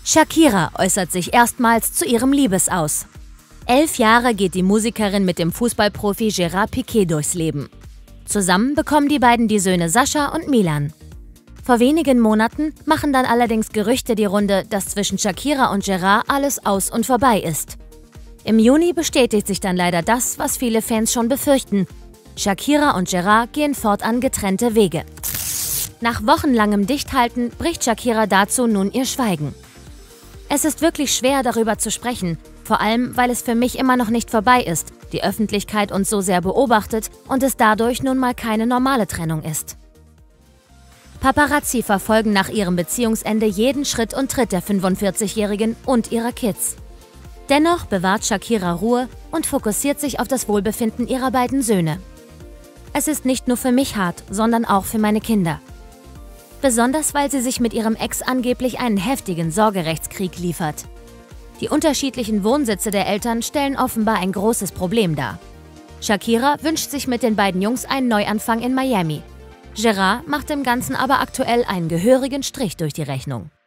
Shakira äußert sich erstmals zu ihrem Liebesaus. 11 Jahre geht die Musikerin mit dem Fußballprofi Gerard Piqué durchs Leben. Zusammen bekommen die beiden die Söhne Sascha und Milan. Vor wenigen Monaten machen dann allerdings Gerüchte die Runde, dass zwischen Shakira und Gerard alles aus und vorbei ist. Im Juni bestätigt sich dann leider das, was viele Fans schon befürchten. Shakira und Gerard gehen fortan getrennte Wege. Nach wochenlangem Dichthalten bricht Shakira dazu nun ihr Schweigen. Es ist wirklich schwer, darüber zu sprechen, vor allem, weil es für mich immer noch nicht vorbei ist, die Öffentlichkeit uns so sehr beobachtet und es dadurch nun mal keine normale Trennung ist. Paparazzi verfolgen nach ihrem Beziehungsende jeden Schritt und Tritt der 45-Jährigen und ihrer Kids. Dennoch bewahrt Shakira Ruhe und fokussiert sich auf das Wohlbefinden ihrer beiden Söhne. Es ist nicht nur für mich hart, sondern auch für meine Kinder. Besonders, weil sie sich mit ihrem Ex angeblich einen heftigen Sorgerechtskrieg liefert. Die unterschiedlichen Wohnsitze der Eltern stellen offenbar ein großes Problem dar. Shakira wünscht sich mit den beiden Jungs einen Neuanfang in Miami. Gerard macht dem Ganzen aber aktuell einen gehörigen Strich durch die Rechnung.